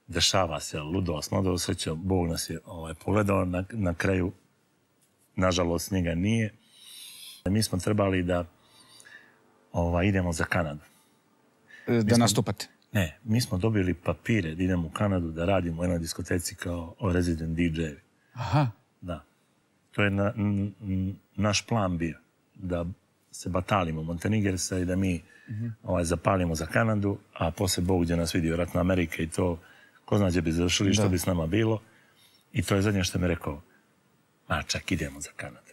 dešava se, ludost, mladost sreća, Bog nas je pogledao na kraju, nažalost njega nije. Mi smo trebali da idemo za Kanadu. Da nastupate? Ne, mi smo dobili papire da idemo u Kanadu da radimo u jednoj diskoteci kao resident DJ-evi. Aha. Da. To je naš plan bio, da se batalimo Montenigersa i da mi zapalimo za Kanadu, a poslije Bog gdje nas vidi vjerojatno Amerike i to, ko zna gdje bi završili, što bi s nama bilo. I to je zadnje što mi je rekao, čak idemo za Kanadu.